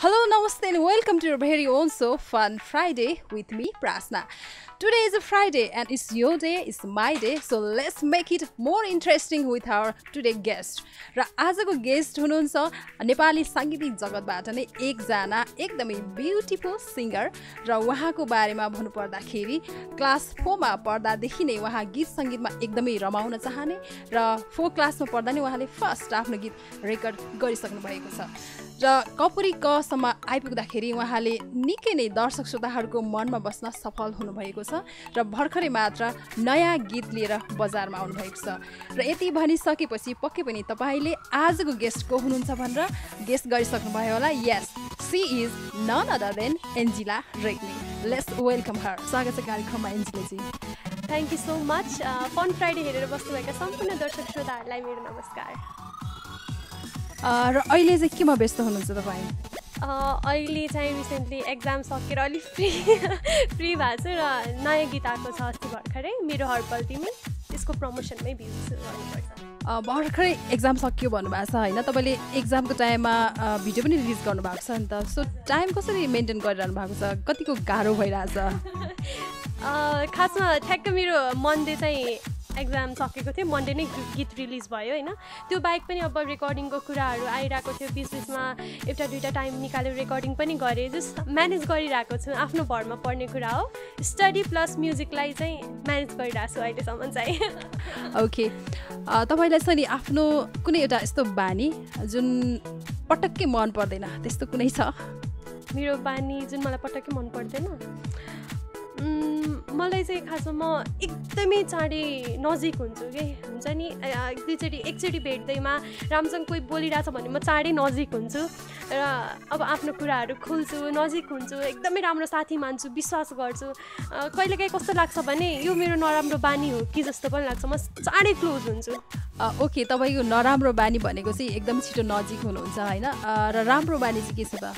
Hello, namaste, and welcome to your very own show, Fun Friday, with me, Prasna. Today is a Friday, and it's your day, it's my day, so let's make it more interesting with our today guest. र आजको guest हुनुहुन्छ नेपाली सांगीतिक जगतबाट नै एकजना एकदमै beautiful singer र उहाँको बारेमा भन्नुपर्दाखेरि क्लास 4 मा पढ्दादेखि नै उहाँ गीत संगीतमा एकदमै रमाउन चाहने र 4 क्लासमा पढ्दा नै उहाँले फर्स्ट आफ्नो गीत रेकर्ड गरिसक्नु भएको छ र कपुरी कसम्म आइपुग्दाखेरि उहाँले निकै नै दर्शक श्रोताहरूको मनमा बस्न सफल हुनुभएको छ र भर्खरै मात्र नयाँ गीत लिएर बजारमा आउनुभएको छ र यति भनिसकेपछि पक्कै पनि तपाईँले आजको गेस्ट को हुनुहुन्छ भनेर गेस्ट गरिसक्नुभयो होला yes she is none other than Angela Regmi let's welcome her स्वागत छ कार्यक्रममा एन्जिलाजी thank you so much fun Friday हेरेर बस्नुभएका सम्पूर्ण दर्शक श्रोताहरूलाई मेरो नमस्कार र अहिले चाहिँ केमा व्यस्त हुनुहुन्छ तपाईँ अहिले चाहिँ रिसेन्टली एक्जाम सकेर अलिक फ्री भएको छु र नयाँ गीत आएको छ अस्ति भर्खरै मेरो हर्पल तिमी त्यसको प्रमोसनमै बिजी गर्नुपर्छ भर्खरै एक्जाम सकियो भन्नुभएको छ होइन तपाईँले एक्जामको टाइममा भिडियो पनि रिलिज गर्नुभएको छ नि त सो टाइम कसरी मेन्टेन गरिरहनु भएको छ कतिको गाह्रो भइरहेछ खासमा ठ्याक्क मेरो मन्डे चाहिँ एक्जाम सकेको थियो मन्डे नै गीत रिलिज भयो होइन त्यो बाहेक पनि अब रेकर्डिङको कुराहरू आइरहेको थियो बिचमा एउटा दुईवटा टाइम निकालेर रेकर्डिङ पनि गरेँ जस्ट म्यानेज गरिरहेको छु आफ्नो भरमा पर्ने कुरा हो स्टडी प्लस म्युजिकलाई चाहिँ म्यानेज गरिरहेको छु अहिलेसम्म चाहिँ ओके तपाईँलाई चाहिँ नि आफ्नो कुनै एउटा यस्तो बानी जुन पटक्कै मन पर्दैन त्यस्तो कुनै छ मेरो बानी जुन मलाई पटक्कै मन पर्दैन मलाई चाहिँ खासमा म एकदमै चाँडै नजिक हुन्छु कि हुन्छ नि एकचोटि भेट्दैमा राम्रोसँग कोही बोलिरहेछ भने म चाँडै नजिक हुन्छु र अब आफ्नो कुराहरू खोल्छु नजिक हुन्छु एकदमै राम्रो साथी मान्छु विश्वास गर्छु कहिलेकाहीँ कस्तो लाग्छ भने यो मेरो नराम्रो बानी हो कि जस्तो पनि लाग्छ म चाँडै क्लोज हुन्छु ओके तपाईँको नराम्रो बानी भनेको चाहिँ एकदम छिटो नजिक हुनुहुन्छ होइन र राम्रो बानी चाहिँ के छ त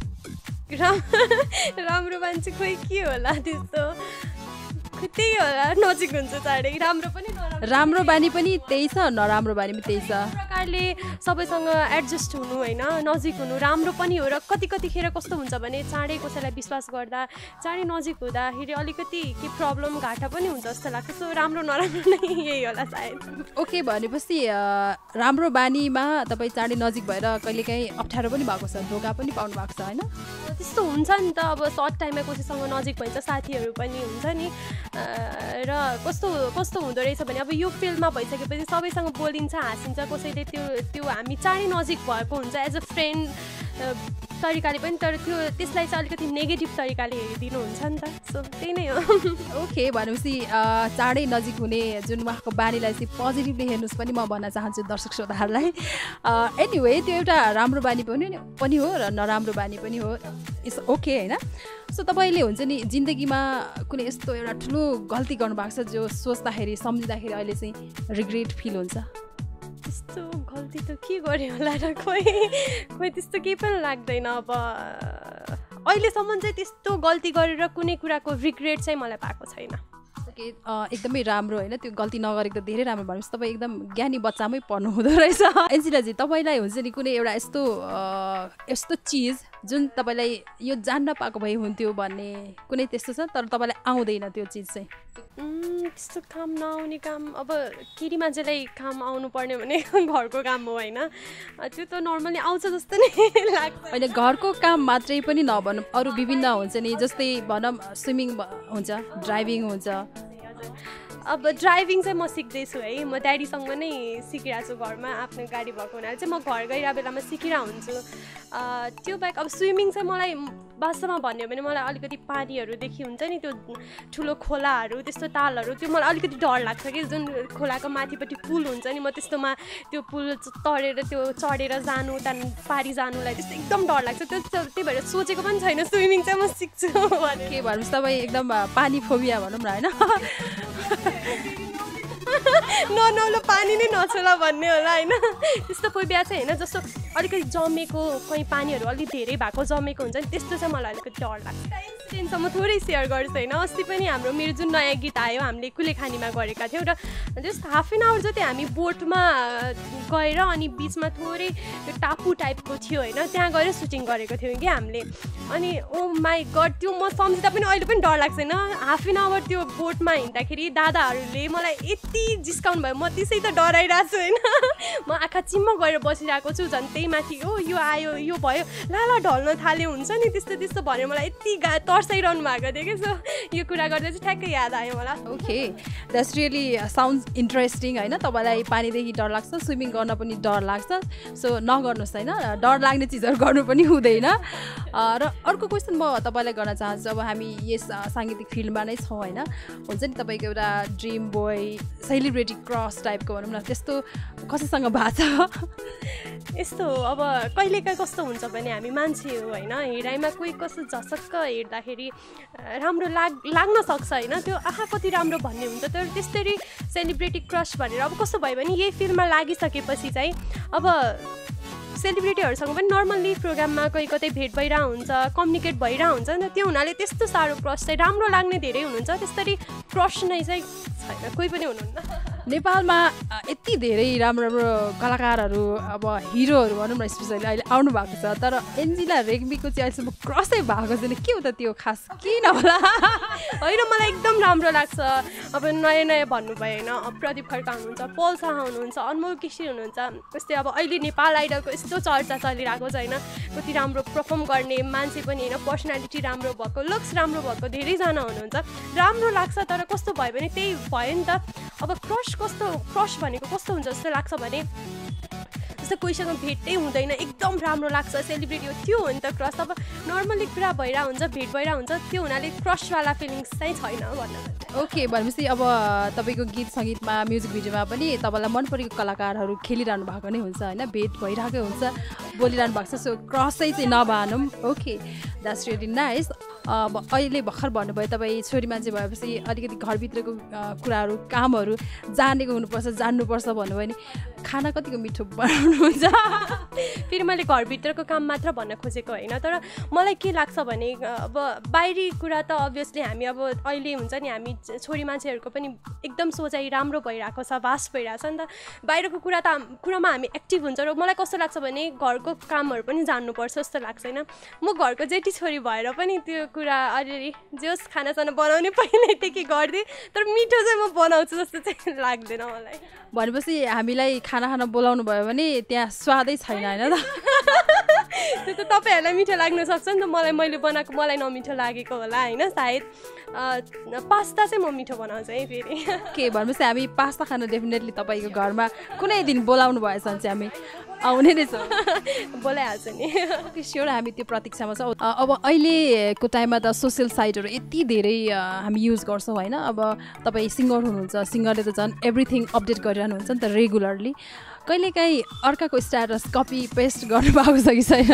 राम्रो मान्छे खोइ के होला त्यस्तो त्यही होला नजिक हुन्छ चाँडै राम्रो बानी पनि त्यही छ नराम्रो बानी पनि त्यही छ प्रकारले सबैसँग एडजस्ट हुनु होइन नजिक हुनु राम्रो पनि हो र कतिखेर कस्तो हुन्छ भने चाँडै कसैलाई विश्वास गर्दा चाँडै नजिक हुँदाखेरि अलिकति के प्रब्लम घाटा पनि हुन्छ जस्तो लाग्छ सो राम्रो नराम्रो नै यही होला सायद ओके भनेपछि राम्रो बानीमा तपाईँ चाँडै नजिक भएर कहिलेकाहीँ अप्ठ्यारो पनि भएको छ धोका पनि पाउनु भएको छ होइन त्यस्तो हुन्छ नि त अब सर्ट टाइममा कसैसँग नजिक भइन्छ साथीहरू पनि हुन्छ नि र कस्तो हुँदो रहेछ भने अब यो फिल्डमा भइसकेपछि सबैसँग बोलिन्छ हाँसिन्छ कसैले त्यो हामी चाँडै नजिक भएको हुन्छ एज अ फ्रेन्ड तरिकाले पनि तर त्यसलाई चाहिँ अलिकति नेगेटिभ तरिकाले हेरिदिनुहुन्छ नि त सो त्यही नै हो ओके भनेपछि चाँडै नजिक हुने जुन उहाँको बानीलाई चाहिँ पोजिटिभली हेर्नुहोस् पनि म भन्न चाहन्छु दर्शक श्रोताहरूलाई एनिवे त्यो एउटा राम्रो बानी पनि हो र नराम्रो बानी पनि हो इट्स ओके होइन सो तपाईँले हुन्छ नि जिन्दगीमा कुनै यस्तो एउटा ठुलो गल्ती गर्नुभएको छ जो सोच्दाखेरि सम्झिँदाखेरि अहिले चाहिँ रिग्रेट फिल हुन्छ त्यस्तो गल्ती त के गरेँ होला र खोइ त्यस्तो केही पनि लाग्दैन अब अहिलेसम्म चाहिँ त्यस्तो गल्ती गरेर कुनै कुराको रिग्रेट चाहिँ मलाई भएको छैन ओके एकदमै राम्रो होइन त्यो गल्ती नगरेको त धेरै राम्रो भनेपछि तपाईँ एकदम ज्ञानी बच्चामै पर्नु हुँदो रहेछ एन्जिलाजी तपाईँलाई हुन्छ नि कुनै एउटा यस्तो चिज जुन तपाईँलाई यो जान्न पाएको भए हुन्थ्यो भन्ने कुनै त्यस्तो छ तर तपाईँलाई आउँदैन त्यो चिज चाहिँ त्यस्तो काम नआउने काम अब केटी मान्छेलाई काम आउनु पर्ने भने घरको काम हो होइन त्यो त नर्मली आउँछ जस्तो नै लाग्छ होइन घरको काम मात्रै पनि नभनौँ अरू विभिन्न हुन्छ नि जस्तै भनौँ स्विमिङ हुन्छ ड्राइभिङ हुन्छ अब ड्राइभिङ चाहिँ म सिक्दैछु है म ड्याडीसँग नै सिकिरहेको छु घरमा आफ्नो गाडी भएको हुनाले चाहिँ म घर गइरहेको बेलामा सिकिरहेको हुन्छु त्यो बाहेक अब स्विमिङ चाहिँ मलाई वास्तवमा भन्यो भने मलाई अलिकति पानीहरूदेखि हुन्छ नि त्यो ठुलो खोलाहरू त्यस्तो तालहरू त्यो मलाई अलिकति डर लाग्छ कि जुन खोलाको माथिपट्टि पुल हुन्छ नि म त्यस्तोमा त्यो पुल तरेर त्यो चढेर जानु त्यहाँदेखि पारी जानुलाई त्यस्तो एकदम डर लाग्छ त्यही भएर सोचेको पनि छैन स्विमिङ चाहिँ म सिक्छु के भन्नुहोस् तपाईँ एकदम पानी फोबिया भनौँ न होइन ननौलो पानी नै नछोला भन्ने होला होइन त्यस्तो फोबिया चाहिँ होइन जस्तो अलिकति जमेको कहीँ पानीहरू अलिक धेरै भएको जमेको हुन्छ नि त्यस्तो चाहिँ मलाई अलिकति डर लाग्छ। इन्सिडेन्टसम्म थोरै सेयर गर्छु होइन। अस्ति पनि हाम्रो मेरो जुन नयाँ गीत आयो हामीले कुलेखानीमा गरेका थियौँ र जस्ट हाफ एन आवर जति हामी बोटमा गएर अनि बिचमा थोरै त्यो टापु टाइपको थियो होइन त्यहाँ गएर सुटिङ गरेको थियौँ कि हामीले। अनि ओ माई गड त्यो म सम्झिँदा पनि अहिले पनि डर लाग्छ होइन। हाफ एन आवर त्यो बोटमा हिँड्दाखेरि दादाहरूले मलाई यति जिस्काउनु भयो म त्यसै त डराइरहेको छु होइन। म आँखा चिम्म गएर बसिरहेको छु झन् त्यही माथि हो यो आयो यो भयो ला ढल्न थाल्यो हुन्छ नि त्यस्तो त्यस्तो भनेर मलाई यति तर्साइरहनु भएको थियो कि। सो यो कुरा गर्दा चाहिँ ठ्याक्कै याद आयो मलाई। Okay that's really sounds interesting होइन। तपाईँलाई पानीदेखि डर लाग्छ स्विमिङ गर्न पनि डर लाग्छ सो नगर्नुहोस् होइन। डर लाग्ने चिजहरू गर्नु पनि हुँदैन। र अर्को क्वेसन म तपाईँलाई गर्न चाहन्छु अब हामी यस साङ्गीतिक फिल्डमा नै छौँ होइन। हुन्छ नि तपाईँको एउटा ड्रिम बोय सेलिब्रेटी क्रस टाइपको भनौँ न त्यस्तो कसैसँग भएको छ? यस्तो अब कहिलेकाहीँ कस्तो हुन्छ भने हामी मान्छे हो होइन हेराइमा कोही कस्तो झसक्क हेर्दाखेरि राम्रो लाग्न सक्छ होइन त्यो आँखा कति राम्रो भन्ने हुन्छ तर त्यसरी सेलिब्रेटी क्रस भनेर अब कस्तो भयो भने यही फिल्ममा लागिसकेपछि चाहिँ अब सेलिब्रिटीहरूसँग पनि नर्मल्ली प्रोग्राममा कहीँ कतै भेट भइरहेको हुन्छ कम्युनिकेट भइरहेको हुन्छ नि त त्यो हुनाले त्यस्तो साह्रो क्रस चाहिँ राम्रो लाग्ने धेरै हुनुहुन्छ त्यसरी क्रस नै चाहिँ छैन कोही पनि हुनुहुन्न। नेपालमा यति धेरै राम्रो राम्रो कलाकारहरू अब हिरोहरू भनौँ न स्पेसली अहिले आउनु भएको छ तर एन्जिला रेग्मीको चाहिँ अहिलेसम्म क्रसै भएको छैन के हो त त्यो खास किन होला? होइन मलाई एकदम राम्रो लाग्छ। अब नयाँ नयाँ भन्नुभयो होइन प्रदीप खड्का हुनुहुन्छ पल शाह हुनुहुन्छ अनमोल केसी हुनुहुन्छ त्यस्तै अब अहिले नेपाल आइडलको यस्तो चर्चा चलिरहेको छ होइन कति राम्रो पर्फर्म गर्ने मान्छे पनि होइन पर्सनालिटी राम्रो भएको लुक्स राम्रो भएको धेरैजना हुनुहुन्छ राम्रो लाग्छ तर कस्तो भयो भने त्यही भयो नि त अब क्रस भनेको कस्तो हुन्छ जस्तो लाग्छ भने जस्तो कोहीसँग भेटै हुँदैन एकदम राम्रो लाग्छ सेलिब्रेटी हो त्यो हो नि त क्रस। अब नर्मली कुरा भइरहेको हुन्छ भेट भइरहेको हुन्छ त्यो हुनाले क्रसवाला फिलिङ्स चाहिँ छैन भन्न। ओके भनेपछि अब तपाईँको गीत सङ्गीतमा म्युजिक भिडियोमा पनि तपाईँलाई मन परेको कलाकारहरू खेलिरहनु भएको नै हुन्छ होइन भेट भइरहेकै हुन्छ बोलिरहनु भएको छ सो क्रसै चाहिँ नभनौँ। Okay that's really nice. अब अहिले भर्खर भन्नुभयो तपाईँ छोरी मान्छे भएपछि अलिकति घरभित्रको कुराहरू कामहरू जानेको हुनुपर्छ जान्नुपर्छ भन्नुभयो नि खाना कतिको मिठो बनाउनुहुन्छ? फेरि मैले घरभित्रको काम मात्र भन्न खोजेको होइन तर मलाई के लाग्छ भने अब बाहिरी कुरा त अभियसली हामी अब अहिले हुन्छ नि हामी छोरी मान्छेहरूको पनि एकदम सोचाइ राम्रो भइरहेको छ भास्ट भइरहेको छ नि त बाहिरको कुरामा हामी एक्टिभ हुन्छ र मलाई कस्तो लाग्छ भने घरको कामहरू पनि जान्नुपर्छ जस्तो लाग्छ होइन। म घरको जेठी छोरी भएर पनि त्यो कुरा अलिअलि जोस् खानासाना बनाउने पहिल्यैदेखि गरिदिएँ तर मिठो चाहिँ म बनाउँछु जस्तो चाहिँ लाग्दैन मलाई। भनेपछि हामीलाई खाना बोलाउनु भयो भने त्यहाँ स्वादै छैन होइन त? त्यो त तपाईँहरूलाई मिठो लाग्न सक्छ नि त मैले बनाएको मलाई नमिठो लागेको होला होइन सायद पास्ता चाहिँ म मिठो बनाउँछु है फेरि। के भनेपछि हामी पास्ता खान डेफिनेटली तपाईँको घरमा कुनै दिन बोलाउनु भएछ भने चाहिँ हामी आउने नै छौँ बोलाइहाल्छ नि। स्योर हामी त्यो प्रतीक्षामा छौँ। अब अहिलेको टाइममा त सोसियल साइटहरू यति धेरै हामी युज गर्छौँ होइन। अब तपाईँ सिङ्गर हुनुहुन्छ सिङ्गरले त झन् एभ्रिथिङ अपडेट गरिरहनुहुन्छ नि त रेगुलरली कहिलेकाहीँ अर्काको स्ट्याटस कपी पेस्ट गर्नुभएको छ कि छैन?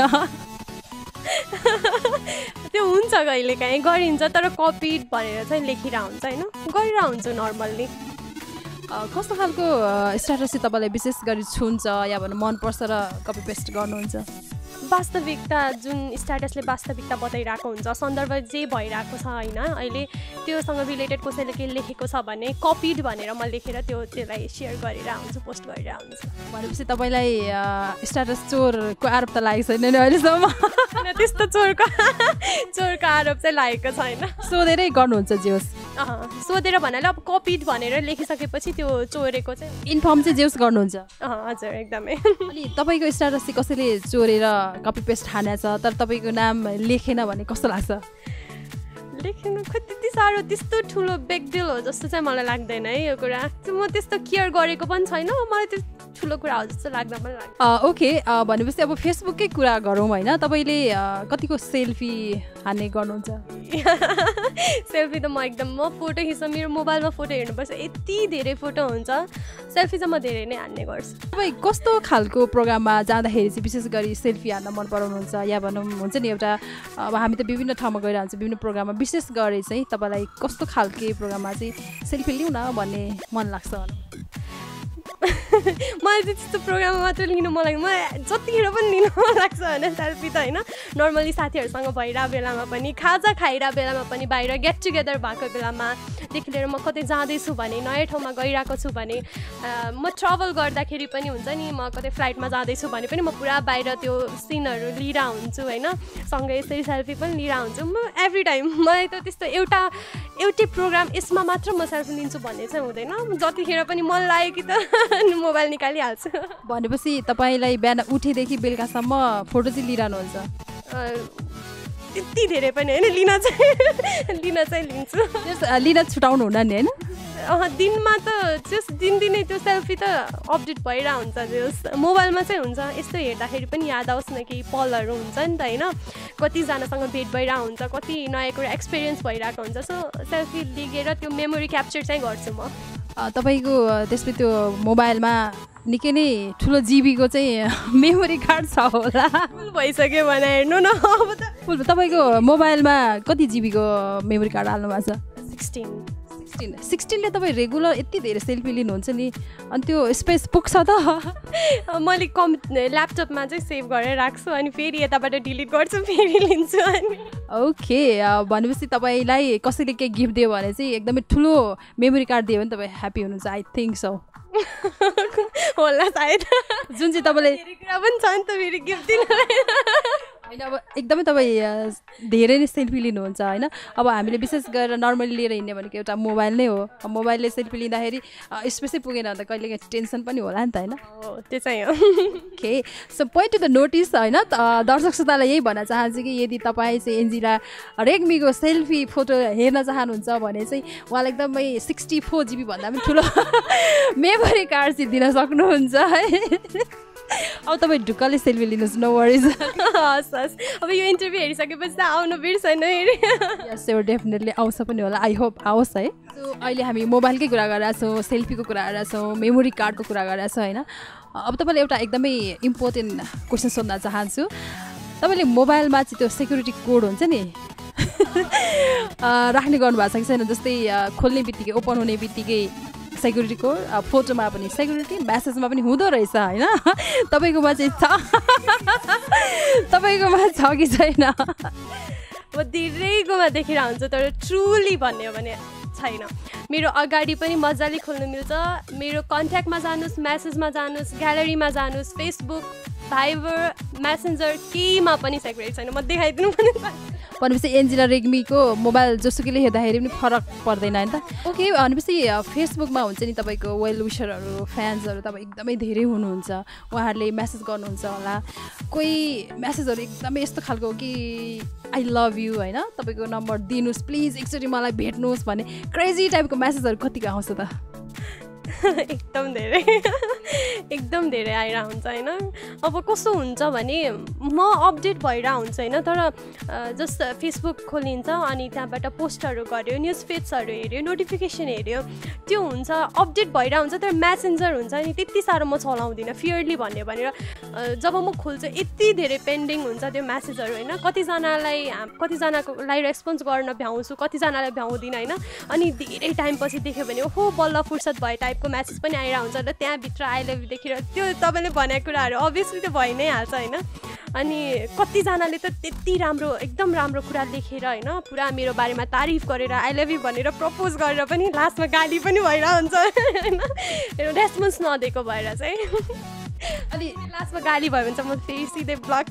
त्यो हुन्छ कहिलेकाहीँ गरिन्छ तर कपिड भनेर चाहिँ लेखिरहेको हुन्छ होइन गरिरहेको हुन्छ नर्मल्ली। कस्तो खालको स्ट्याटस चाहिँ तपाईँलाई विशेष गरी छुन्छ या भनौँ मनपर्छ र कपी पेस्ट गर्नुहुन्छ? वास्तविकता जुन स्ट्याटसले वास्तविकता बताइरहेको हुन्छ सन्दर्भ जे भइरहेको छ होइन अहिले त्योसँग रिलेटेड कसैले के लेखेको छ भने कपिड भनेर म लेखेर त्यसलाई सेयर गरेर हुन्छु पोस्ट गरेर हुन्छु। भनेपछि तपाईँलाई स्ट्याटस चोरको आरोप त लागेको छैन नि अहिलेसम्म? त्यस्तो चोरको आरोप चाहिँ लागेको छैन। सोधेरै गर्नुहुन्छ जे होस् सोधेर भन्नाले अब कपिड भनेर लेखिसकेपछि त्यो चोरेको चाहिँ इन्फर्म चाहिँ जे होस् गर्नुहुन्छ? हजुर एकदमै। अनि तपाईँको स्ट्याटस चाहिँ कसैले चोरेर कपी पेस्ट हानेछ तर तपाईँको नाम लेखेन भने कस्तो लाग्छ? लेख्नु खोइ त्यति साह्रो त्यस्तो ठुलो बिग डिल हो जस्तो चाहिँ मलाई लाग्दैन है यो कुरा म त्यस्तो केयर गरेको पनि छैन मलाई त्यो ठुलो कुरा हो जस्तो लाग्दा पनि लाग्छ। ओके भनेपछि अब फेसबुककै कुरा गरौँ होइन तपाईँले कतिको सेल्फी हान्ने गर्नुहुन्छ? सेल्फी त म फोटो खिच्छ मेरो मोबाइलमा फोटो हेर्नुपर्छ यति धेरै फोटो हुन्छ सेल्फी चाहिँ म धेरै नै हान्ने गर्छु। तपाईँ कस्तो खालको प्रोग्राममा जाँदाखेरि चाहिँ विशेष गरी सेल्फी हान्न मन पराउनुहुन्छ या भनौँ हुन्छ नि एउटा अब हामी त विभिन्न ठाउँमा गइरहन्छ विभिन्न प्रोग्राममा विशेष गरी चाहिँ तपाईँलाई कस्तो खालके प्रोग्राममा चाहिँ सेल्फी लिउँ न भन्ने मन लाग्छ? मलाई चाहिँ त्यस्तो प्रोग्राममा मात्र लिनु मन लाग्यो मलाई जतिखेर पनि लिनु मन लाग्छ होइन सेल्फी त होइन नर्मली साथीहरूसँग भइरहेको बेलामा पनि खाजा खाइरहेको बेलामा पनि बाहिर गेट टुगेदर भएको बेलामादेखि लिएर म कतै जाँदैछु भने नयाँ ठाउँमा गइरहेको छु भने म ट्राभल गर्दाखेरि पनि हुन्छ नि म कतै फ्लाइटमा जाँदैछु भने पनि म पुरा बाहिर त्यो सिनहरू लिएर हुन्छु होइन सँगै यसरी सेल्फी पनि लिएर हुन्छु म एभ्री टाइम मलाई त त्यस्तो एउटै प्रोग्राम यसमा मात्र म सेल्फी लिन्छु भन्ने चाहिँ हुँदैन जतिखेर पनि मन लाग्यो कि त मोबाइल निकालिहाल्छु भनेपछि तपाईँलाई बिहान उठेदेखि बेलुकासम्म फोटो चाहिँ लिइरहनुहुन्छ त्यति धेरै पनि होइन लिन चाहिँ लिन्छु लिन छुटाउनु हुन्न नि होइन दिनमा त जस दिनदिनै त्यो सेल्फी त अपडेट भइरहेको हुन्छ जस मोबाइलमा चाहिँ हुन्छ यस्तो हेर्दाखेरि पनि याद आओस् न केही पलहरू हुन्छ नि त होइन कतिजनासँग भेट भइरहेको हुन्छ कति नयाँ कुरा एक्सपिरियन्स भइरहेको हुन्छ सो सेल्फी लिएर त्यो मेमोरी क्याप्चर चाहिँ गर्छु म तपाईँको त्यसपछि त्यो मोबाइलमा निकै नै ठुलो जिबीको चाहिँ मेमोरी कार्ड छ होला फुल भइसक्यो भने हेर्नु न अब त फुल तपाईँको मोबाइलमा कति जिबीको मेमोरी कार्ड हाल्नु भएको छ 16ले तपाईँ रेगुलर यति धेरै सेल्फी लिनुहुन्छ नि अनि त्यो स्पेस पुग्छ त मैले ल्यापटपमा चाहिँ सेभ गरेर राख्छु अनि फेरि यताबाट डिलिट गर्छु फेरि लिन्छु अनि ओके भनेपछि तपाईँलाई कसैले केही गिफ्ट दियो भने चाहिँ एकदमै ठुलो मेमोरी कार्ड दियो भने तपाईँ ह्याप्पी हुनुहुन्छ आई थिङ्क सो होला सायद जुन चाहिँ तपाईँले कुरा पनि छ नि त फेरि गिफ्ट दिनलाई होइन अब एकदमै तपाईँ धेरै नै सेल्फी लिनुहुन्छ होइन अब हामीले विशेष गरेर नर्मली लिएर हिँड्ने भनेको एउटा मोबाइल नै हो मोबाइलले सेल्फी लिँदाखेरि स्पेसै पुगेन भने त कहिले टेन्सन पनि होला नि त होइन त्यो चाहिँ हो okay so point to the notice होइन दर्शक श्रोतालाई यही भन्न चाहन्छु कि यदि तपाईँ चाहिँ एन्जिला रेग्मीको सेल्फी फोटो हेर्न चाहनुहुन्छ भने चाहिँ उहाँलाई एकदमै 64 GB भन्दा पनि ठुलो मेमोरी कार्ड चाहिँ दिन सक्नुहुन्छ है अब तपाईँ ढुक्कले सेल्फी लिनुहोस् नो वरिज हस् अब यो इन्टरभ्यू हेरिसकेपछि त आउनु बिर्सेन यस एउटा डेफिनेटली आउँछ पनि होला आई होप आओस् है सो अहिले हामी मोबाइलकै कुरा गरिरहेको छौँ सेल्फीको कुरा गरिरहेको छौँ मेमोरी कार्डको कुरा गरिरहेको छौँ होइन अब तपाईँलाई एउटा एकदमै इम्पोर्टेन्ट क्वेसन सोध्न चाहन्छु तपाईँले मोबाइलमा चाहिँ त्यो सेक्युरिटी कोड हुन्छ नि राख्ने गर्नुभएको छ कि छैन जस्तै खोल्ने बित्तिकै ओपन हुने बित्तिकै सेक्युरिटी कोड फोटोमा पनि सेक्युरिटी म्यासेजमा पनि हुँदो रहेछ होइन तपाईँकोमा चाहिँ छ तपाईँकोमा छ कि छैन म धेरैकोमा देखेर हुन्छ तर ट्रुली भन्यो भने छैन मेरो अगाडि पनि मजाले खोल्नु मिल्छ मेरो कन्ट्याक्टमा जानुहोस् म्यासेजमा जानुहोस् ग्यालेरीमा जानुहोस् फेसबुक भाइबर मेसेन्जर केहीमा पनि सेक्युरिटी छैन म देखाइदिनु पनि भनेपछि एन्जिला रेग्मीको मोबाइल जोसुकैले हेर्दाखेरि पनि फरक पर्दैन होइन त ओके भनेपछि फेसबुकमा हुन्छ नि तपाईँको वेल विसरहरू फ्यान्सहरू तपाईँ एकदमै धेरै हुनुहुन्छ उहाँहरूले म्यासेज गर्नुहुन्छ होला कोही म्यासेजहरू एकदमै यस्तो खालको कि आई लभ यु होइन तपाईँको नम्बर दिनुहोस् प्लिज एकचोटि मलाई भेट्नुहोस् भन्ने क्रेजी टाइपको म्यासेजहरू कतिको आउँछ त एकदम धेरै आइरहेको हुन्छ होइन अब कस्तो हुन्छ भने म अपडेट भइरहेको हुन्छ होइन तर जस्ट फेसबुक खोलिन्छ अनि त्यहाँबाट पोस्टहरू गऱ्यो न्युज फिड्सहरू हेऱ्यो नोटिफिकेसन हेऱ्यो त्यो हुन्छ अपडेट भइरहेको हुन्छ तर मेसेन्जर हुन्छ नि त्यति साह्रो म चलाउँदिनँ फियरली भन्यो भनेर जब म खोल्छु यति धेरै पेन्डिङ हुन्छ त्यो म्यासेजहरू होइन कतिजनालाई रेस्पोन्स गर्न भ्याउँछु कतिजनालाई भ्याउँदिनँ होइन अनि धेरै टाइमपछि देख्यो भने ओहो बल्ल फुर्सद भए टाइपको म्यासेज पनि आइरहेको हुन्छ र त्यहाँभित्र आई लभ यु देखेर त्यो तपाईँले भनेको कुराहरू अभियसली त भइ नै हाल्छ होइन अनि कतिजनाले त त्यति राम्रो एकदम राम्रो कुरा लेखेर होइन पुरा मेरो बारेमा तारिफ गरेर आई लभ यु भनेर प्रपोज गरेर पनि लास्टमा गाली पनि भइरहेको हुन्छ होइन रेस्पोन्स नदिएको भएर चाहिँ अनि लास्टमा गाली भयो भने चाहिँ म फेरि सिधै ब्लक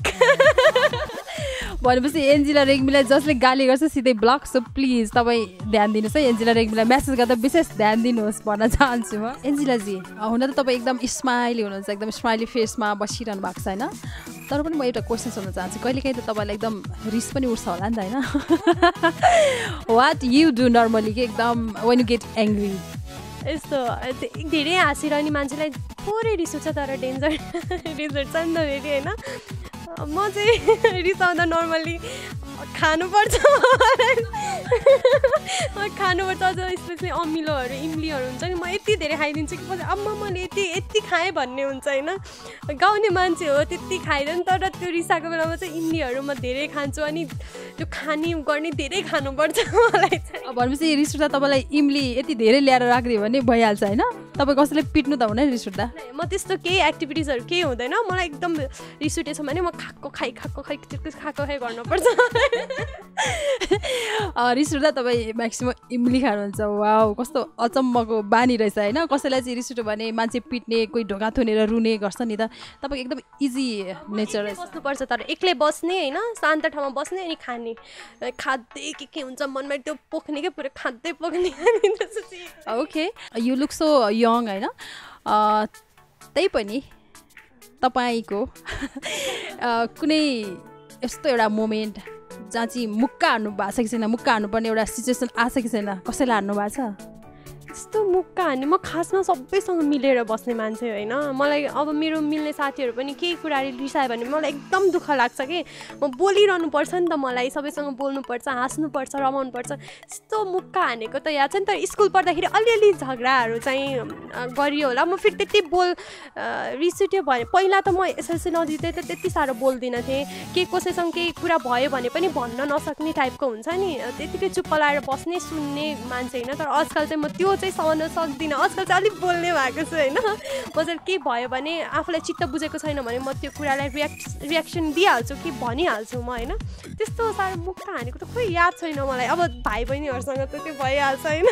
भनेपछि एन्जिला रेग्मीलाई जसले गाली गर्छ सिधै ब्लक सो प्लिज तपाईँ ध्यान दिनुहोस् है एन्जिला रेग्मीलाई म्यासेज गर्दा विशेष ध्यान दिनुहोस् भन्न चाहन्छु म एन्जिलाजी हुन त तपाईँ एकदम स्माइली हुनुहुन्छ एकदम स्माइली फेसमा बसिरहनु भएको छ होइन तर पनि म एउटा क्वेसन सोध्न चाहन्छु कहिलेकाहीँ त तपाईँलाई एकदम रिस पनि उठ्छ होला नि त होइन वाट यु डु नर्मली कि एकदम वेन यु गेट एङ्ग्री यस्तो धेरै हाँसिरहने मान्छेलाई थोरै रिस उठ्छ तर डेन्जर छ नि त फेरि होइन म चाहिँ रिसाउँदा नर्मली खानुपर्छ अझ स्पेसली अमिलोहरू इम्लीहरू हुन्छ नि म यति धेरै खाइदिन्छु कि पछि अब मैले यति खाएँ भन्ने हुन्छ होइन गाउने मान्छे हो त्यति खाइदिएँ तर त्यो रिसाएको बेलामा चाहिँ इम्लीहरू म धेरै खान्छु अनि त्यो गर्ने धेरै खानुपर्छ मलाई चाहिँ भनेपछि रिस उठ्दा तपाईँलाई इम्ली यति धेरै ल्याएर राखिदियो भने भइहाल्छ होइन तपाईँ कसैले पिट्नु त हुँदैन रिस उठ्दा? म त्यस्तो केही एक्टिभिटिजहरू केही हुँदैन, मलाई एकदम रिस उठेछ भने म खाएको खाइ गर्नुपर्छ। रिस उठ्दा तपाईँ म्याक्सिमम इमली खानुहुन्छ? वाउ, कस्तो अचम्मको बानी रहेछ होइन। कसैलाई चाहिँ रिस उठ्यो भने मान्छे पिट्ने, कोही ढोका थुनेर रुने गर्छ नि त, तपाईँ एकदम इजी नेचर रहेछ। बस्नुपर्छ, तर एक्लै बस्ने होइन, शान्त ठाउँमा बस्ने अनि खाने, खाँदै के हुन्छ मनमा त्यो पोख्ने क्या, पुरै खाँदै पोख्ने। Okay, you look so young होइन, त्यही पनि तपाईँको कुनै यस्तो एउटा मोमेन्ट जहाँ चाहिँ मुक्का हान्नु भएको छ कि छैन, मुक्का हान्नुपर्ने एउटा सिचुएसन आएको छ कि छैन, कसैलाई हान्नु भएको छ? त्यस्तो मुक्का हान्ने, म खासमा सबैसँग मिलेर बस्ने मान्छे होइन। मलाई अब मेरो मिल्ने साथीहरू पनि केही कुराले रिसायो भने मलाई एकदम दुःख लाग्छ कि, म बोलिरहनु पर्छ नि त, मलाई सबैसँग बोल्नुपर्छ, हाँस्नुपर्छ, रमाउनुपर्छ। त्यस्तो मुक्का हानेको त याद छ नि त, स्कुल पढ्दाखेरि अलिअलि झगडाहरू चाहिँ गरियो होला, म फेरि त्यति रिस उठ्यो भने पहिला त म एसएलसी नजिकै त त्यति साह्रो बोल्दिनँ थिएँ, के कसैसँग केही कुरा भयो भने पनि भन्न नसक्ने टाइपको हुन्छ नि, त्यतिकै चुप्प लाएर बस्ने सुन्ने मान्छे होइन। तर आजकल चाहिँ म त्यो चाहिँ सहन सक्दिनँ, आजकल चाहिँ अलिक बोल्ने भएको छु होइन। म चाहिँ केही भयो भने आफूलाई चित्त बुझेको छैन भने म त्यो कुरालाई रियाक्सन दिइहाल्छु कि भनिहाल्छु म होइन। त्यस्तो साह्रो मुक्का हानेको त खोइ याद छैन मलाई, अब भाइ बहिनीहरूसँग त त्यो भइहाल्छ होइन।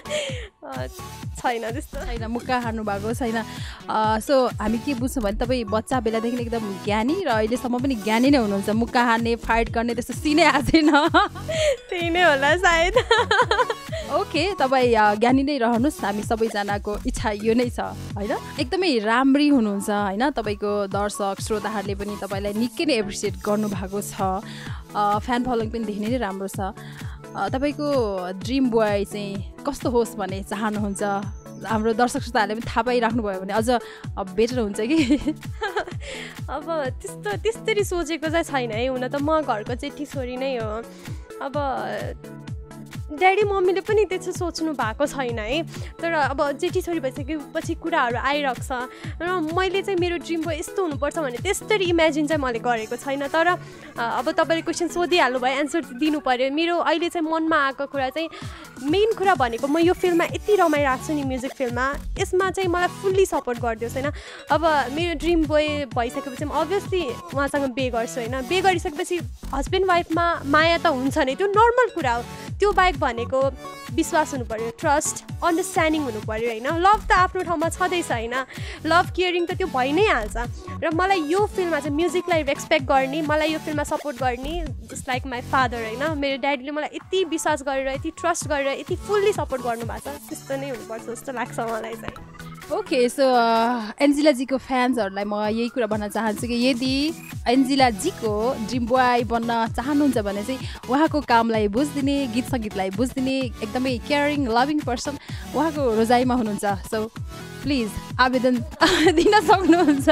छैन त्यस्तो, छैन मुक्का हार्नु भएको छैन। सो हामी के बुझ्छौँ भने तपाईँ बच्चा बेलादेखि एकदम ज्ञानी र अहिलेसम्म पनि ज्ञानी नै हुनुहुन्छ, मुक्का हार्ने, फाइट गर्ने त्यस्तो सिनै आएको छैन। त्यही नै होला सायद। ओके, तपाईँ ज्ञानी नै रहनुहोस्, हामी सबैजनाको इच्छा यो नै छ होइन। एकदमै राम्री हुनुहुन्छ होइन, तपाईँको दर्शक श्रोताहरूले पनि तपाईँलाई निकै नै एप्रिसिएट गर्नुभएको छ, फ्यान फलोइङ पनि धेरै नै राम्रो छ। तपाईँको ड्रिम बोय चाहिँ कस्तो होस् भन्ने चाहनुहुन्छ? हाम्रो दर्शक श्रोताहरूले पनि थाहा पाइराख्नुभयो भने अझ बेटर हुन्छ कि। अब त्यस्तरी सोचेको चाहिँ छैन है, हुन त म घरको जेठी छोरी नै हो। अब ड्याडी मम्मीले पनि त्यस्तो सोच्नु भएको छैन है, तर अब जेठी छोरी भइसकेपछि कुराहरू आइरहेको छ र मैले चाहिँ मेरो ड्रिम बोय यस्तो हुनुपर्छ भने त्यस्तरी इमेजिन चाहिँ मैले गरेको छैन। तर अब तपाईँले क्वेसन सोधिहाल्नु भयो, एन्सर दिनु पऱ्यो। मेरो अहिले चाहिँ मनमा आएको कुरा चाहिँ मेन कुरा भनेको म यो फिल्ममा यति रमाइरहेको छु नि, म्युजिक फिल्ममा, यसमा चाहिँ मलाई फुल्ली सपोर्ट गरिदियोस् होइन। अब मेरो ड्रिम बोय भइसकेपछि अभियसली उहाँसँग बे गर्छु होइन, बे गरिसकेपछि हस्बेन्ड वाइफमा माया त हुन्छ नै, त्यो नर्मल कुरा हो। त्यो बाहेक भनेको विश्वास हुनु पऱ्यो, ट्रस्ट, अन्डरस्ट्यान्डिङ हुनु पऱ्यो होइन। लभ त आफ्नो ठाउँमा छँदैछ होइन, लभ केयरिङ त त्यो भइ नै हाल्छ। र मलाई यो फिल्ममा चाहिँ म्युजिकलाई रेस्पेक्ट गर्ने, मलाई यो फिल्ममा सपोर्ट गर्ने, जस्ट लाइक माई फादर होइन, मेरो ड्याडीले मलाई यति विश्वास गरेर, यति ट्रस्ट गरेर, यति फुल्ली सपोर्ट गर्नुभएको छ, त्यस्तो नै हुनुपर्छ जस्तो लाग्छ मलाई चाहिँ। ओके, सो एन्जिलाजीको फ्यान्सहरूलाई म यही कुरा भन्न चाहन्छु कि यदि एन्जिलाजीको ड्रिम बोय बन्न चाहनुहुन्छ भने चाहिँ उहाँको कामलाई बुझिदिने, गीत सङ्गीतलाई बुझिदिने, एकदमै केयरिङ लभिङ पर्सन उहाँको रोजाइमा हुनुहुन्छ। सो प्लिज आवेदन दिन सक्नुहुन्छ।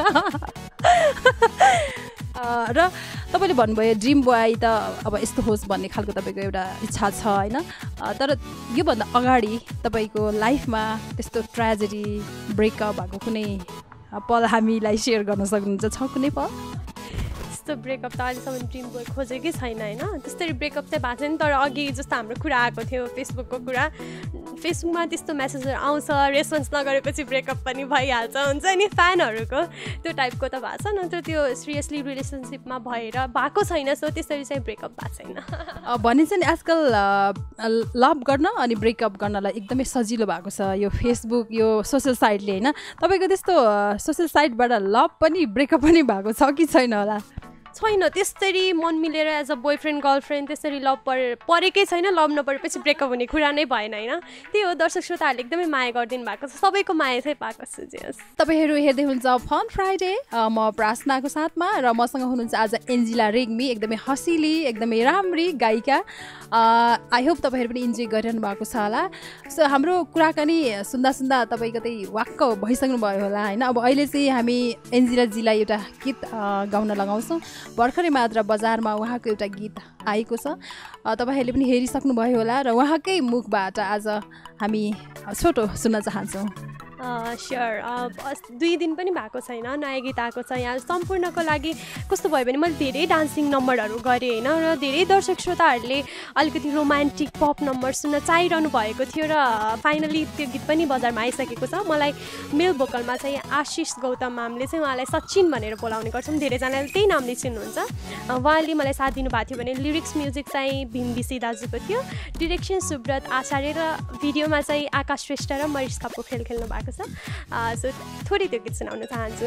र तपाईँले भन्नुभयो ड्रिम बोय त अब यस्तो होस् भन्ने खालको तपाईँको एउटा इच्छा छ होइन, तर योभन्दा अगाडि तपाईँको लाइफमा त्यस्तो ट्रेजेडी ब्रेकअप भएको कुनै पल हामीलाई सेयर गर्न सक्नुहुन्छ? छ कुनै पल? त्यस्तो ब्रेकअप त अहिलेसम्म ड्रिम बोय खोजेकै छैन होइन, त्यस्तरी ब्रेकअप चाहिँ भएको छैन। तर अघि जस्तो हाम्रो कुरा आएको थियो फेसबुकको कुरा, फेसबुकमा त्यस्तो मेसेजहरू आउँछ, रेस्पोन्स नगरेपछि ब्रेकअप पनि भइहाल्छ हुन्छ नि, फ्यानहरूको त्यो टाइपको त भएको छ, नत्र त्यो सिरियसली रिलेसनसिपमा भएर भएको छैन। सो त्यसरी चाहिँ ब्रेकअप भएको छैन। भनिन्छ नि आजकल लभ गर्न अनि ब्रेकअप गर्नलाई एकदमै सजिलो भएको छ यो फेसबुक, यो सोसियल साइटले होइन। तपाईँको त्यस्तो सोसियल साइटबाट लभ पनि ब्रेकअप पनि भएको छ कि छैन होला? छैन, त्यस्तरी मन मिलेर एज अ बोयफ्रेन्ड गर्लफ्रेन्ड त्यसरी लभ परेकै छैन। लभ नपरेपछि ब्रेकअप हुने कुरा नै भएन होइन। त्यही हो, दर्शक श्रोताहरूले एकदमै माया गरिदिनु भएको छ, सबैको माया चाहिँ पाएको छु। तपाईँहरू हेर्दै हुनुहुन्छ फन फ्राइडे, म प्रार्थनाको साथमा, र मसँग हुनुहुन्छ आज एन्जिला रेग्मी, एकदमै हँसिली, एकदमै राम्री गायिका। आई होप तपाईँहरू पनि इन्जोय गरिरहनु भएको छ होला। सो हाम्रो कुराकानी सुन्दा सुन्दा तपाईँ कतै वाक्क भइसक्नु भयो होला होइन। अब अहिले चाहिँ हामी एन्जिलाजीलाई एउटा गीत गाउन लगाउँछौँ। भर्खरै मात्र बजारमा उहाँको एउटा गीत आएको छ, तपाईँहरूले पनि हेरिसक्नुभयो होला, र उहाँकै मुखबाट आज हामी छोटो सुन्न चाहन्छौँ। स्योर 2 दिन पनि भएको छैन नयाँ गीत आएको छ यहाँ सम्पूर्णको लागि कस्तो भयो भने मैले धेरै डान्सिङ नम्बरहरू गरेँ होइन र धेरै दर्शक श्रोताहरूले अलिकति रोमान्टिक पप नम्बर सुन्न चाहिरहनु भएको थियो र फाइनली त्यो गीत पनि बजारमा आइसकेको छ मलाई मेल भोकलमा चाहिँ आशिष गौतम मामले चाहिँ उहाँलाई सचिन भनेर बोलाउने गर्छौँ धेरैजनाले त्यही नामले चिन्नुहुन्छ उहाँले मलाई साथ दिनुभएको थियो भने लिरिक्स म्युजिक चाहिँ भीम बिसी दाजुको थियो डिरेक्सन सुब्रत आचार्य र भिडियोमा चाहिँ आकाश श्रेष्ठ र मरिस पोखरेल खेल्नु भएको छ सो थोरै त्यो गीत सुनाउन चाहन्छु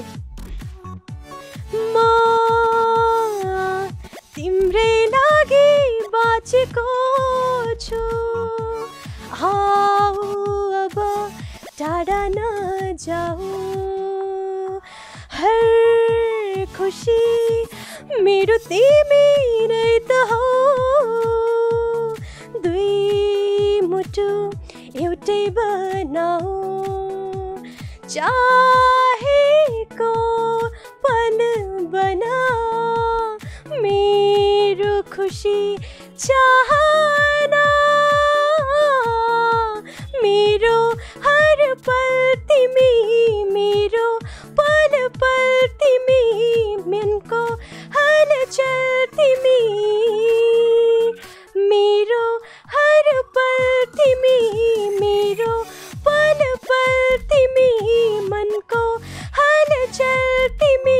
म तिम्रै लागि बाँचेको छु आऊ अब टाढा नजाऊ हर खुसी मेरो तिमी नै त हो दुई मुटु एउटै बनाऊ चाहेको पल बना मेरो खुसी चाहना मेरो हर पल तिमी मेरो पल पल तिमी मनको हलचल तिमी मेरो हर पल तिमी मेरो पल पल तिमी मनको हलचल तिमी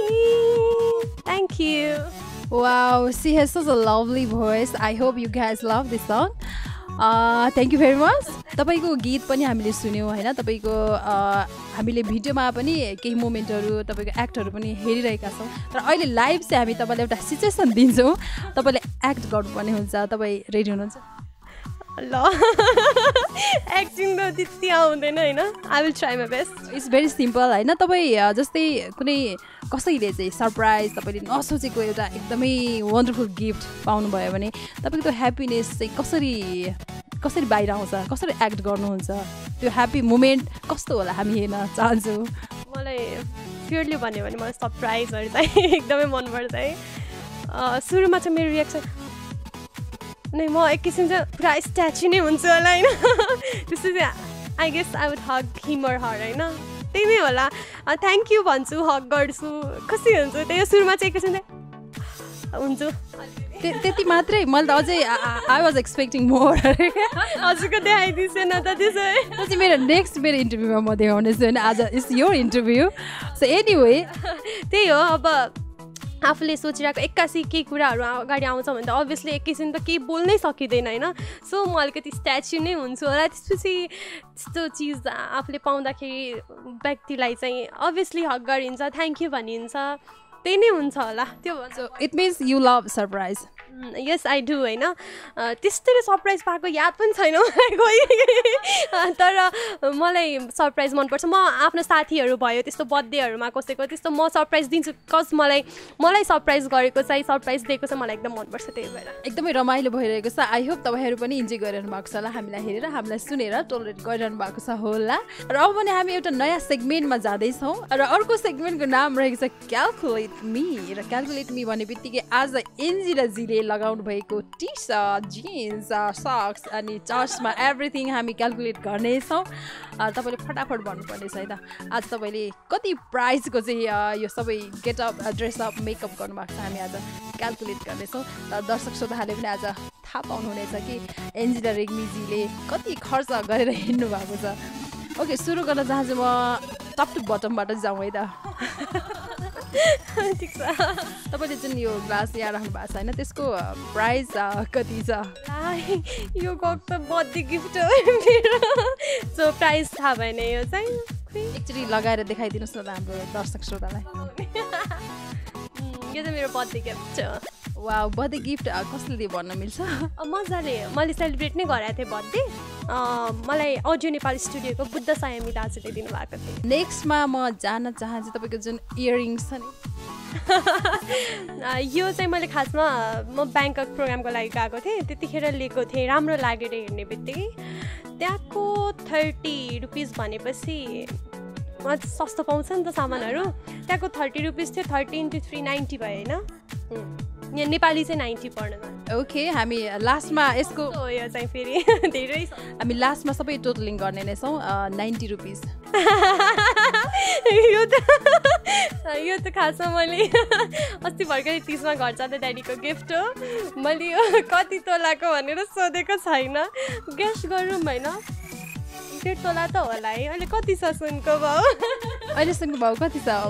Thank you. Wow, she has such a lovely voice. I hope you guys love this song. Thank you very much. तपाईको गीत पनि हामीले सुन्यौँ हैन तपाईको हामीले भिडियोमा पनि केही मोमेन्टहरू तपाईको एक्टहरू पनि हेरिरहेका छौँ र अहिले लाइभ चाहिँ हामी तपाईलाई एउटा सिचुएसन दिन्छौँ तपाईले एक्ट गर्नुपर्ने हुन्छ तपाई रेडी हुनुहुन्छ ल एक्टिङ त त्यति आउँदैन हैन I will try my best it's very simple हैन तपाई जस्तै कुनै कसैले चाहिँ सरप्राइज तपाईले नसोचेको एउटा एकदमै वन्डरफुल गिफ्ट पाउनुभयो भने तपाईको त्यो ह्याप्पिनेस चाहिँ कसरी बाहिर आउँछ कसरी एक्ट गर्नुहुन्छ त्यो ह्याप्पी मोमेन्ट कस्तो होला हामी हेर्न चाहन्छौँ मलाई प्योरली भन्यो भने मलाई सरप्राइजहरू चाहिँ एकदमै मनपर्छ है सुरुमा चाहिँ मेरो रियाक्सन नै म एक किसिम चाहिँ पुरा स्ट्याचु नै हुन्छु होला होइन त्यस्तो चाहिँ I guess I would hug him or her होइन त्यही नै होला थ्याङ्क यू भन्छु हग गर्छु खुसी हुन्छु त्यही सुरुमा चाहिँ एक किसिम चाहिँ हुन्छु त्यति मात्रै मैले त अझै आई वाज एक्सपेक्टिङ मोर हजुरको देखाइदिन्छु न त त्यसो चाहिँ मेरो मेरो इन्टरभ्यूमा म देखाउनेछु होइन आज it's your interview so anyway त्यही हो अब आफूले सोचिरहेको एक्कासी केही कुराहरू अगाडि आउँछ भने त अभियसली एक किसिम त केही बोल्नै सकिँदैन होइन सो म अलिकति स्ट्याचु नै हुन्छु होला त्यसपछि त्यस्तो चिज आफूले पाउँदाखेरि व्यक्तिलाई चाहिँ अभियसली हक गरिन्छ थ्याङ्क यू भनिन्छ त्यही नै हुन्छ होला त्यो भन्छ it means you love surprise yes I do होइन त्यस्तै सरप्राइज पाएको याद पनि छैन मलाई कोही तर मलाई सरप्राइज मनपर्छ म आफ्नो साथीहरू भयो त्यस्तो बर्थडेहरूमा कसैको त्यस्तो म सरप्राइज दिन्छु कज मलाई सरप्राइज गरेको चाहिँ सरप्राइज दिएको चाहिँ मलाई एकदम मनपर्छ त्यही भएर एकदमै रमाइलो भइरहेको छ आई होप तपाईँहरू पनि इन्जोय गरिरहनु भएको छ होला हामीलाई हेरेर हामीलाई सुनेर टोलरेट गरिरहनु भएको छ होला र अब भने हामी एउटा नयाँ सेगमेन्टमा जाँदैछौँ र अर्को सेगमेन्टको नाम रहेको छ क्यालकुलेट मी र क्यालकुलेट मी भन्ने बित्तिकै आज एन्जी र जीले लगाउनु भएको टी सर्ट जिन्स सक्स अनि चर्चमा एभ्रिथिङ हामी क्यालकुलेट गर्नेछौँ तपाईँले फटाफट भन्नुपर्नेछ है त आज तपाईँले कति प्राइसको चाहिँ यो सबै गेटअप ड्रेसअप मेकअप गर्नुभएको छ हामी आज क्यालकुलेट गर्नेछौँ र दर्शक श्रोताहरूले पनि आज थाहा पाउनुहुनेछ कि एन्जी र रेग्मीजीले कति खर्च गरेर हिँड्नु भएको छ ओके सुरु गर्न चाहन्छु म टप टु बटमबाट जाउँ है त ठिक छ तपाईँले जुन यो ग्लास यहाँ राख्नु भएको छ होइन त्यसको प्राइस कति छ यो गएको त बर्थडे गिफ्ट हो मेरो सो प्राइस थाहा भएन यो चाहिँ एकचोटि लगाएर देखाइदिनुहोस् न त हाम्रो दर्शक श्रोतालाई यो चाहिँ मेरो बर्थडे गिफ्ट हो वा बर्थडे गिफ्ट कसले दियो भन्न मिल्छ मजाले मैले सेलिब्रेट नै गराएको थिएँ बर्थडे मलाई अडियो नेपाल स्टुडियोको बुद्ध सायमी दाजुले दिनुभएको थियो नेक्स्टमा म जान्न चाहन्छु तपाईँको जुन इयरिङ्स छ नि यो चाहिँ मैले खासमा म ब्याङ्कक प्रोग्रामको लागि गएको थिएँ त्यतिखेर लिएको थिएँ राम्रो लागेर हेर्ने बित्तिकै त्यहाँको 30 रुपिस भनेपछि सस्तो पाउँछ नि त सामानहरू त्यहाँको 30 रुपिस थियो 30 × 390 भयो होइन यहाँ नेपाली चाहिँ 90 पर्न ओके हामी लास्टमा यसको यो चाहिँ फेरि धेरै हामी लास्टमा सबै टोटलिङ गर्ने नै छौँ 90 रुपिस यो त खासमा मैले अस्ति भर्खरै 30 मा घर जाँदा ड्याडीको गिफ्ट हो मैले यो कति तोलाको भनेर सोधेको छैन गेस्ट गरौँ होइन 1.5 तोला त होला है अहिले कति छ सुनको भाउ अहिले सुनको भाउ कति छ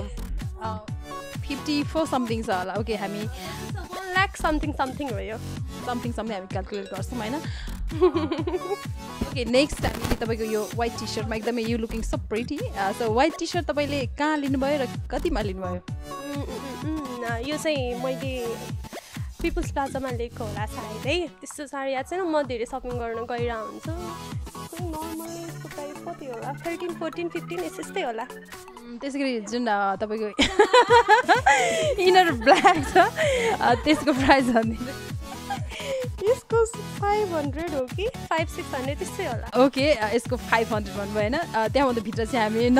54 समथिङ छ होला ओके हामी 1 लाख समथिङ हो यो समथिङ हामी क्यालकुलेट गर्छौँ होइन ओके नेक्स्ट हामी तपाईँको यो व्हाइट टी सर्टमा एकदमै you looking so pretty so white T shirt तपाईँले कहाँ लिनुभयो र कतिमा लिनुभयो यो चाहिँ मैले पिपुल्स प्लाजामा लिएको होला सायद है त्यस्तो साह्रै याद छैन म धेरै सपिङ गर्न गइरहेको हुन्छु नर्मल यसको प्राइस कति होला 13, 14, 15 यस्तै होला त्यसै गरी जुन तपाईँको इनर ब्ल्याक छ त्यसको प्राइस भनिदिनु यसको 500 हो कि 500-600 त्यस्तै होला ओके यसको 500 भन्नुभयो होइन त्यहाँभन्दा भित्र चाहिँ हामी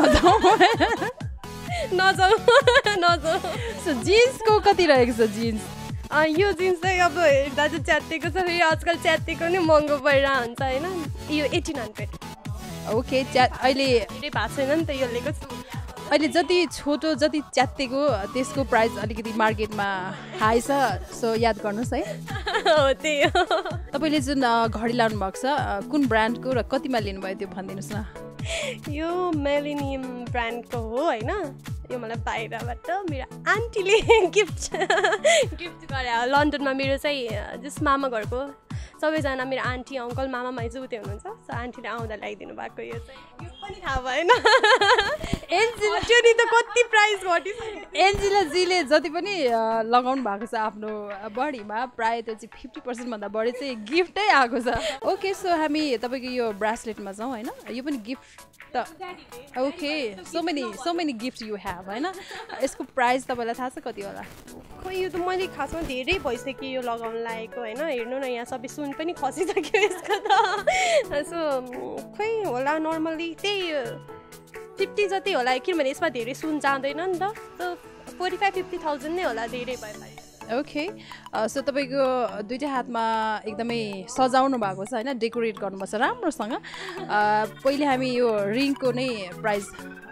नजाउँ सो जिन्सको कति रहेको छ जिन्स यो जिन्स चाहिँ अब हेर्दा चाहिँ च्यात्तिएको छ फेरि आजकल च्यात्तिएको नि महँगो परिरहेको हुन्छ होइन यो 1800 ओके अहिले धेरै भएको छैन नि त यो लिएको छु अहिले जति छोटो जति च्यात्तिएको त्यसको प्राइस अलिकति मार्केटमा हाई छ सो याद गर्नुहोस् है हो त्यही हो तपाईँले जुन घडी लाउनु भएको छ कुन ब्रान्डको र कतिमा लिनुभयो त्यो भनिदिनुहोस् न यो मेलिनियम ब्रान्डको हो होइन यो मलाई बाहिरबाट मेरो आन्टीले गिफ्ट गरे लन्डनमा मेरो चाहिँ जस मामा घरको सबैजना मेरो आन्टी अङ्कल मामा माइजू उतै हुनुहुन्छ सो आन्टीले आउँदा ल्याइदिनु भएको यो चाहिँ यो पनि थाहा भएन एन्जिला त्यो नि त कति प्राइस घटिसक्यो एन्जिलाजीले जति पनि लगाउनु भएको छ आफ्नो बडीमा प्रायः त्यो चाहिँ 50% भन्दा बढी चाहिँ गिफ्टै आएको छ ओके सो हामी तपाईँको यो ब्रासलेटमा जाउँ होइन यो पनि गिफ्ट त okay so many gift you have होइन यसको प्राइस तपाईँलाई थाहा छ कति होला खोइ यो त मैले खासमा धेरै भइसक्यो यो लगाउन लागेको होइन हेर्नु न यहाँ सबै सुन पनि खसिसक्यो यसको त सो खोइ होला नर्मली त्यही 50 जति होला किनभने यसमा धेरै सुन जाँदैन नि त 45-50,000 नै होला धेरै भयो ओके सो तपाईँको दुईवटा हातमा एकदमै सजाउनु भएको छ होइन डेकोरेट गर्नुपर्छ राम्रोसँग पहिले हामी यो रिङको नै प्राइस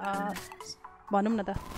भनौँ न त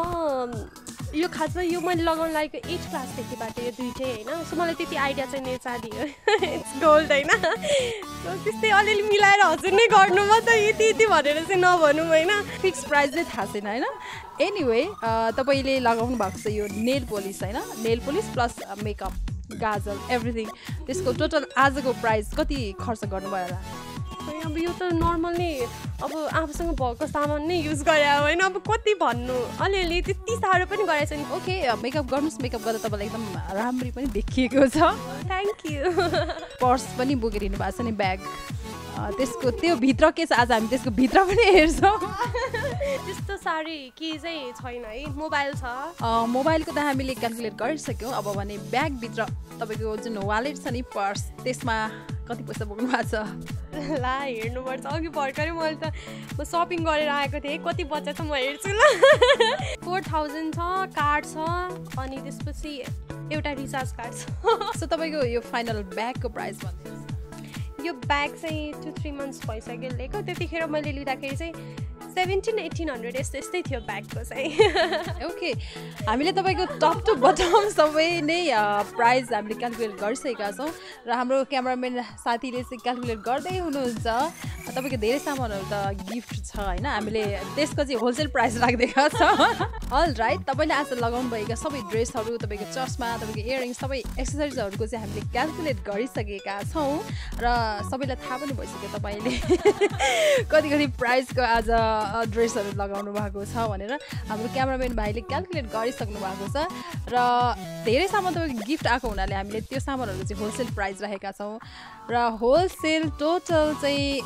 यो खासमा यो मैले लगाउन लागेको 8 क्लासदेखिबाट यो दुइटै होइन सो मलाई त्यति आइडिया चाहिँ मेरो चाँदी हो इट्स गोल्ड होइन सो त्यस्तै अलिअलि मिलाएर हजुर नै गर्नु म त यति भनेर चाहिँ नभनौँ होइन फिक्स प्राइस चाहिँ थाहा छैन होइन एनिवे तपाईँले लगाउनु भएको छ यो नेल पोलिस होइन नेल पोलिस प्लस मेकअप गाजल एभ्रिथिङ त्यसको टोटल आजको प्राइस कति खर्च गर्नुभयो होला अब यो त नर्मल्ली अब आफूसँग भएको सामान नै युज गरे होइन अब कति भन्नु अलिअलि त्यति साह्रो पनि गरेको छ नि ओके मेकअप गर्नुहोस् मेकअप गर्दा तपाईँलाई एकदम राम्ररी पनि देखिएको छ थ्याङ्क यू पर्स पनि बोकेर हिँड्नु भएको छ नि ब्याग त्यसको त्यो भित्र के छ आज हामी त्यसको भित्र पनि हेर्छौँ त्यस्तो साह्रै के चाहिँ छैन है मोबाइल छ मोबाइलको त हामीले क्यालकुलेट गरिसक्यौँ अब भने ब्यागभित्र तपाईँको जुन वालेट छ नि पर्स त्यसमा कति पैसा बोक्नु भएको छ ला हेर्नुपर्छ अघि भर्खरै मैले त म सपिङ गरेर आएको थिएँ कति बच्चा छ म हेर्छु ल 4000 छ कार्ड छ अनि त्यसपछि एउटा रिचार्ज कार्ड छ सो तपाईँको यो फाइनल ब्यागको प्राइस भनिदिनुहोस् यो ब्याग चाहिँ 2-3 मन्थ्स भइसक्यो लिएको त्यतिखेर मैले लिँदाखेरि चाहिँ 1700-1800 यस्तै थियो ब्यागको चाहिँ ओके हामीले तपाईँको टप टु बटम सबै नै प्राइस हामीले क्यालकुलेट गरिसकेका छौँ र हाम्रो क्यामराम्यान साथीले चाहिँ क्यालकुलेट गर्दै हुनुहुन्छ तपाईँको धेरै सामानहरू त गिफ्ट छ होइन हामीले त्यसको चाहिँ होलसेल प्राइस राखिदिएका छौँ अल राइट तपाईँले आज लगाउनु भएका सबै ड्रेसहरू तपाईँको चस्मा तपाईँको इयरिङ्स सबै एक्सेसरिजहरूको चाहिँ हामीले क्यालकुलेट गरिसकेका छौँ र सबैलाई थाहा पनि भइसक्यो तपाईँले कति कति प्राइसको आज ड्रेसहरू लगाउनु भएको छ भनेर हाम्रो क्यामराम्यान भाइले क्यालकुलेट गरिसक्नु भएको छ र धेरै सामान तपाईँको गिफ्ट आएको हुनाले हामीले त्यो सामानहरू चाहिँ होलसेल प्राइस राखेका छौँ र होलसेल टोटल चाहिँ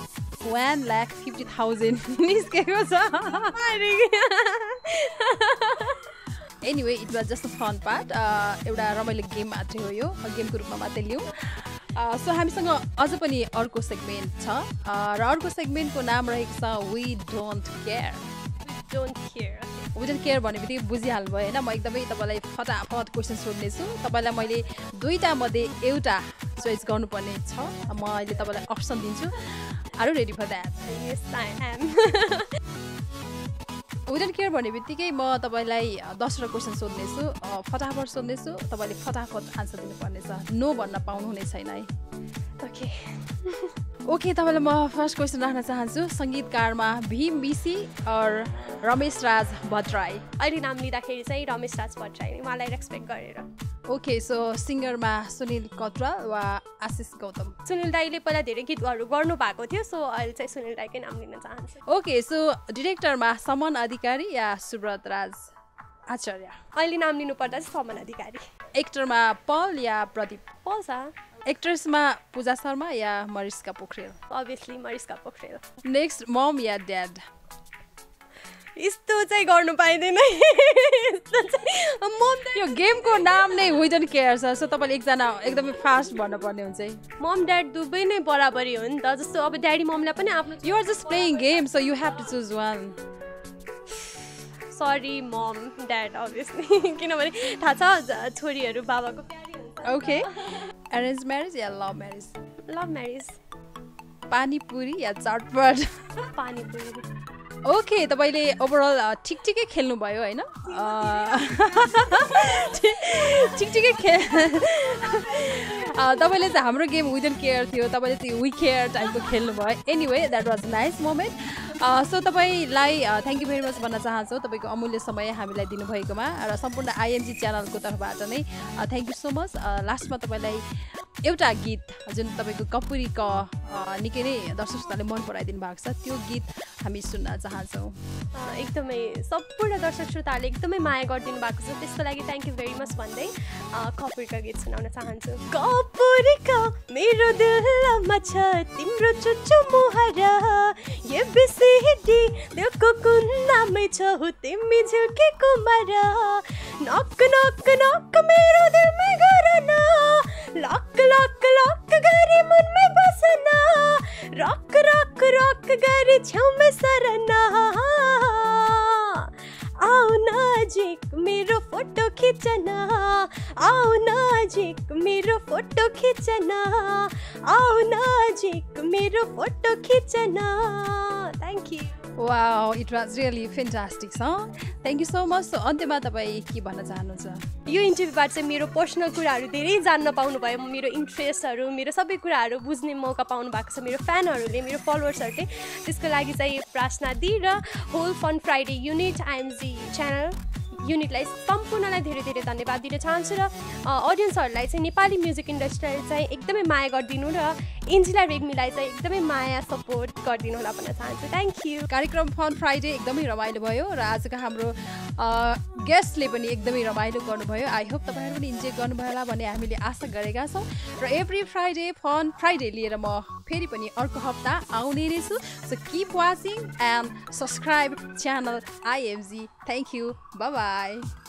1,50,000 निस्केको छ anyway it was just a fun part एउटा रमाइलो गेम मात्रै हो यो गेमको रूपमा मात्रै लिउँ सो हामीसँग अझ पनि अर्को सेगमेन्ट छ र अर्को सेगमेन्टको नाम रहेको छ we don't care wouldn't care भनेबित्तिकै बुझिहाल्नु भयो होइन म एकदमै तपाईँलाई फटाफट क्वेसन सोध्नेछु तपाईँलाई मैले दुईटा मध्ये एउटा चोइस गर्नुपर्ने छ म अहिले तपाईँलाई अप्सन दिन्छु are you ready for that yes I am wouldn't care भनेबित्तिकै म तपाईँलाई 10वटा क्वेसन सोध्नेछु फटाफट सोध्नेछु तपाईँले फटाफट आन्सर दिनुपर्नेछ नो भन्न पाउनुहुने छैन है ओके ओके तपाईँलाई म फर्स्ट क्वेसन राख्न चाहन्छु सङ्गीतकारमा भीम बिसी और रमेश राज भट्टराई अहिले नाम लिँदाखेरि चाहिँ रमेश राज भट्टराई उहाँलाई रेस्पेक्ट गरेर ओके सो सिङ्गरमा सुनिल कटवाल वा आशिष गौतम सुनिल दाईले पहिला धेरै गीतहरू गर्नु भएको थियो सो अहिले चाहिँ सुनिल दाईकै नाम लिन चाहन्छु ओके सो डिरेक्टरमा समन अधिकारी या सुब्रत राज आचार्य अहिले नाम लिनुपर्दा चाहिँ समन अधिकारी एक्टरमा पल या प्रदीप पाउँछ एक्ट्रेसमा पूजा शर्मा या Mariska Pokharel obviously Mariska Pokharel next mom या ड्याड यस्तो चाहिँ गर्नु पाइँदैन यो गेमको नाम नै वुडन्ट केयर छ सो तपाईँले एकजना एकदमै फास्ट भन्नुपर्ने हुन्छ है मम ड्याड दुवै नै बराबरी हो नि त जस्तो अब ड्याडी ममलाई पनि आफ्नो you are just playing game so you have to choose one sorry mom dad obviously किनभने थाहा छ छोरीहरू बाबाको प्यारी हुन्छ ओके एरेन्ज म्यारेज या love marriage love marriage panipuri या चाटपट पानीपुरी ओके तपाईँले ओभरअल ठिकै खेल्नुभयो होइन ठिकै तपाईँले चाहिँ हाम्रो गेम विदन्ट केयर थियो तपाईँले चाहिँ वी केयर टाइपको खेल्नुभयो anyway that was nice moment so तपाईँलाई थ्याङ्क यू भेरी मच भन्न चाहन्छौँ तपाईँको अमूल्य समय हामीलाई दिनुभएकोमा र सम्पूर्ण आइएमजी च्यानलको तर्फबाट नै थ्याङ्क यू सो मच लास्टमा तपाईँलाई एउटा गीत जुन तपाईँको कपुरी क निकै नै दर्शक श्रोताले मन पराइदिनु भएको छ त्यो गीत हामी सुन्न चाहन्छौँ एकदमै सम्पूर्ण दर्शक श्रोताहरूले एकदमै माया गरिदिनु भएको छ त्यसको लागि थ्याङ्क यू भेरी मच भन्दै कपुरीका गीत सुनाउन चाहन्छु कपुरीका मेरो दिलमा छ तिम्रो चुच्चो मुहारा ये बिसिडी दिलको कुन्नामै छ हो तिमी झुकेको मारा नक नक नक मेरो दिलमै गर न लक लक लक गरी मनमै बसन रक रक रक गरी छेउमै सरन आउ नजिक मेरो फोटो खिचन आउ नजिक मेरो फोटो खिचन आउ नजिक मेरो फोटो खिचन thank you wow it was really fantastic छ thank you so much so अन्त्यमा तपाईँ के भन्न चाहनुहुन्छ यो इन्टरभ्यूबाट चाहिँ मेरो पर्सनल कुराहरू धेरै जान्न पाउनुभयो मेरो इन्ट्रेस्टहरू मेरो सबै कुराहरू बुझ्ने मौका पाउनु भएको छ मेरो फ्यानहरूले मेरो फलोवर्सहरूले त्यसको लागि चाहिँ प्रार्थना दिई र whole fun Friday unit IMG channel युनिटलाई सम्पूर्णलाई धेरै धेरै धन्यवाद दिन चाहन्छु र अडियन्सहरूलाई चाहिँ नेपाली म्युजिक इन्डस्ट्रीलाई चाहिँ एकदमै माया गरिदिनु र इन्जिला रेग्मीलाई चाहिँ एकदमै माया सपोर्ट गरिदिनु होला भन्न चाहन्छु थ्याङ्क यू कार्यक्रम फन फ्राइडे एकदमै रमाइलो भयो र आजको हाम्रो गेस्टले पनि एकदमै रमाइलो गर्नुभयो आई होप तपाईँहरू पनि इन्जोय गर्नुभयो होला भन्ने हामीले आशा गरेका छौँ र एभ्री फ्राइडे फन फ्राइडे लिएर म फेरि पनि अर्को हप्ता आउने रहेछु so keep watching and subscribe channel IMG thank you by